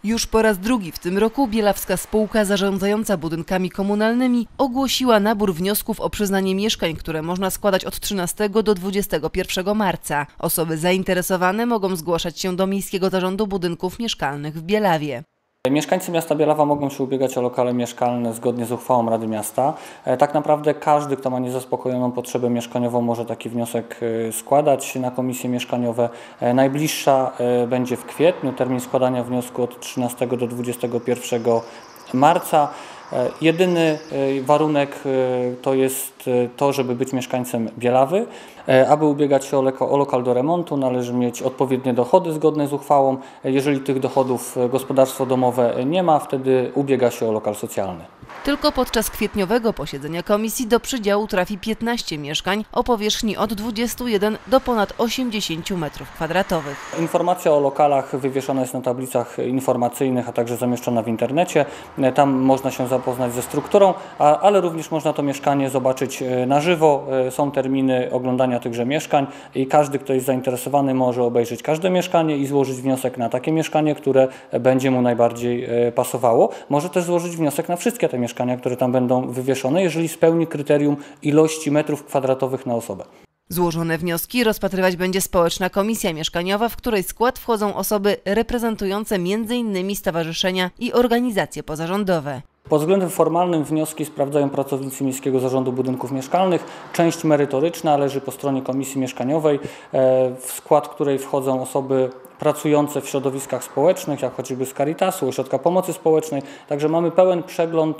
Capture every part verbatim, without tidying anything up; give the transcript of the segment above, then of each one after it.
Już po raz drugi w tym roku bielawska spółka zarządzająca budynkami komunalnymi ogłosiła nabór wniosków o przyznanie mieszkań, które można składać od trzynastego do dwudziestego pierwszego marca. Osoby zainteresowane mogą zgłaszać się do Miejskiego Zarządu Budynków Mieszkalnych w Bielawie. Mieszkańcy miasta Bielawa mogą się ubiegać o lokale mieszkalne zgodnie z uchwałą Rady Miasta. Tak naprawdę każdy, kto ma niezaspokojoną potrzebę mieszkaniową, może taki wniosek składać na komisje mieszkaniowe. Najbliższa będzie w kwietniu, termin składania wniosku od trzynastego do dwudziestego pierwszego marca. Jedyny warunek to jest to, żeby być mieszkańcem Bielawy. Aby ubiegać się o lokal do remontu, należy mieć odpowiednie dochody zgodne z uchwałą. Jeżeli tych dochodów gospodarstwo domowe nie ma, wtedy ubiega się o lokal socjalny. Tylko podczas kwietniowego posiedzenia komisji do przydziału trafi piętnaście mieszkań o powierzchni od dwudziestu jeden do ponad osiemdziesięciu metrów kwadratowych. Informacja o lokalach wywieszona jest na tablicach informacyjnych, a także zamieszczona w internecie. Tam można się zapoznać ze strukturą, ale również można to mieszkanie zobaczyć na żywo. Są terminy oglądania tychże mieszkań i każdy, kto jest zainteresowany, może obejrzeć każde mieszkanie i złożyć wniosek na takie mieszkanie, które będzie mu najbardziej pasowało. Może też złożyć wniosek na wszystkie te mieszkania, które tam będą wywieszone, jeżeli spełni kryterium ilości metrów kwadratowych na osobę. Złożone wnioski rozpatrywać będzie społeczna komisja mieszkaniowa, w której skład wchodzą osoby reprezentujące między innymi stowarzyszenia i organizacje pozarządowe. Pod względem formalnym wnioski sprawdzają pracownicy Miejskiego Zarządu Budynków Mieszkalnych. Część merytoryczna leży po stronie komisji mieszkaniowej, w skład której wchodzą osoby pracujące w środowiskach społecznych, jak choćby z Caritasu, Ośrodka Pomocy Społecznej. Także mamy pełen przegląd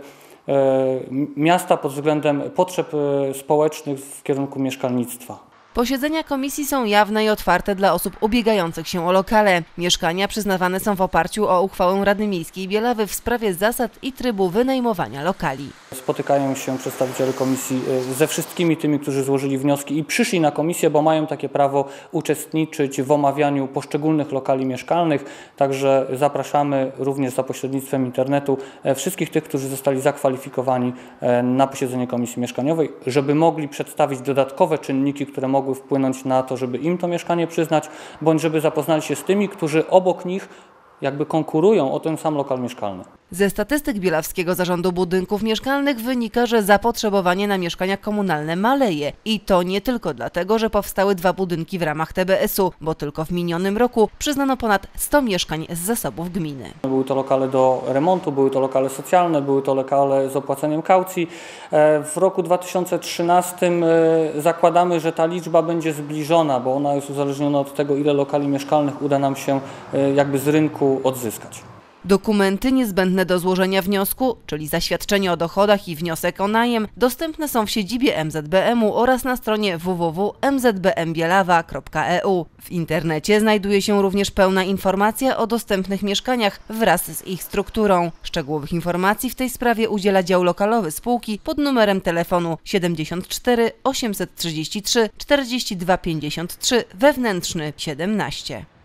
miasta pod względem potrzeb społecznych w kierunku mieszkalnictwa. Posiedzenia komisji są jawne i otwarte dla osób ubiegających się o lokale. Mieszkania przyznawane są w oparciu o uchwałę Rady Miejskiej Bielawy w sprawie zasad i trybu wynajmowania lokali. Spotykają się przedstawiciele komisji ze wszystkimi tymi, którzy złożyli wnioski i przyszli na komisję, bo mają takie prawo uczestniczyć w omawianiu poszczególnych lokali mieszkalnych. Także zapraszamy również za pośrednictwem internetu wszystkich tych, którzy zostali zakwalifikowani na posiedzenie komisji mieszkaniowej, żeby mogli przedstawić dodatkowe czynniki, które mogły wpłynąć na to, żeby im to mieszkanie przyznać, bądź żeby zapoznali się z tymi, którzy obok nich jakby konkurują o ten sam lokal mieszkalny. Ze statystyk Bielawskiego Zarządu Budynków Mieszkalnych wynika, że zapotrzebowanie na mieszkania komunalne maleje. I to nie tylko dlatego, że powstały dwa budynki w ramach T B S u, bo tylko w minionym roku przyznano ponad sto mieszkań z zasobów gminy. Były to lokale do remontu, były to lokale socjalne, były to lokale z opłaceniem kaucji. W roku dwa tysiące trzynastym zakładamy, że ta liczba będzie zbliżona, bo ona jest uzależniona od tego, ile lokali mieszkalnych uda nam się jakby z rynku odzyskać. Dokumenty niezbędne do złożenia wniosku, czyli zaświadczenie o dochodach i wniosek o najem, dostępne są w siedzibie M Z B M u oraz na stronie w w w kropka m z b m bielawa kropka e u. W internecie znajduje się również pełna informacja o dostępnych mieszkaniach wraz z ich strukturą. Szczegółowych informacji w tej sprawie udziela dział lokalowy spółki pod numerem telefonu siedemdziesiąt cztery osiemset trzydzieści trzy czterdzieści dwa pięćdziesiąt trzy wewnętrzny siedemnaście.